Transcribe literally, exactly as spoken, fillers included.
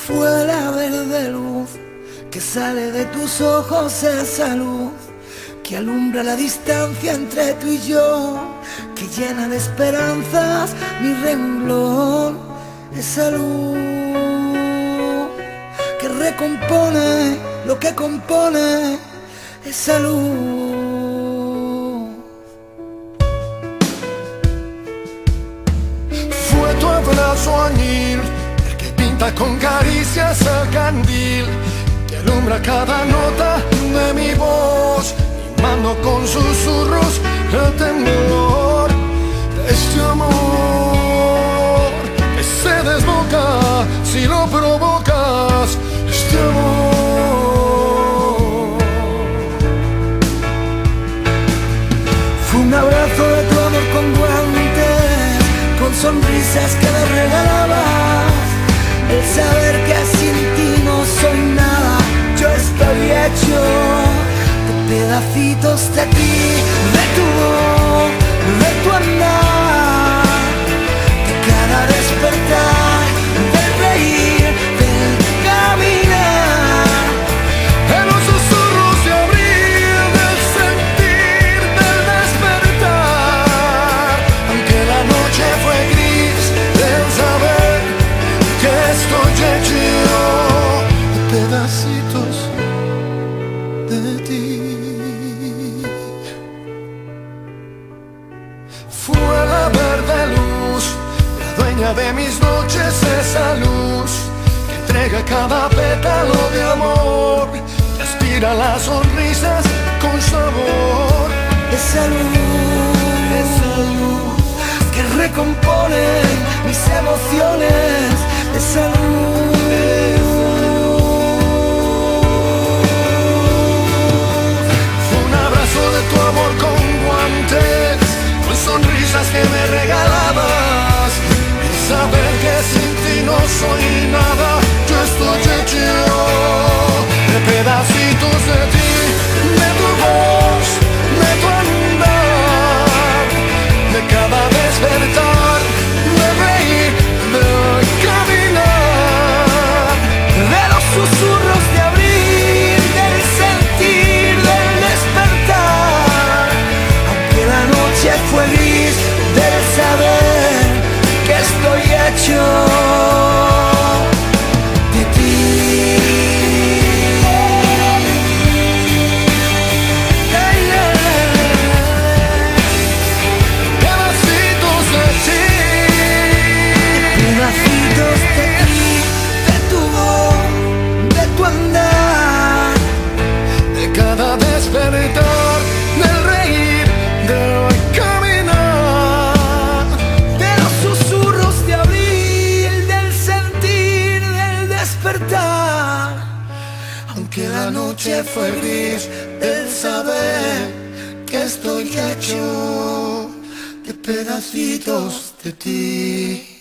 Fue la verde luz que sale de tus ojos, esa luz que alumbra la distancia entre tú y yo, que llena de esperanzas mi renglón. Esa luz que recompone lo que compone, esa luz. Fue tu abrazo añil, el que pinta con caricias el candil, que alumbra cada nota de mi voz, mimando con susurros el temblor de este amor que se desboca si lo provocas, este amor. Fue un abrazo de tu amor con guantes, con sonrisas que me regalabas, el saber que sin ti no soy nada, yo estoy hecho pedacitos de ti, de tu voz, de tu andar, de cada despertar, del reír, del caminar, de los susurros de abril, del sentir, del despertar, aunque la noche fue gris, del saber que estoy hecho de pedacitos de ti. Fue la verde luz, la dueña de mis noches, esa luz que entrega cada pétalo de amor, que aspira las sonrisas con sabor. Esa luz, esa luz que recompone mis emociones, esa luz. Fue un abrazo de tu amor con guantes, con sonrisas que me regalabas, el saber que sin ti no soy nada, yo estoy hecho de pedacitos de ti, de tu voz, de tu andar, de cada despertar, de reír, de caminar, De los susurros de abril, del sentir, del despertar, aunque la noche fue gris, del saber que estoy hecho de ti. pedacitos de ti. Pedacitos de ti, de tu voz, de tu andar, De cada despertar, del reír, del caminar, de los susurros de abril, del sentir, del despertar, aunque la noche fue gris, del saber que estoy hecho de pedacitos de ti.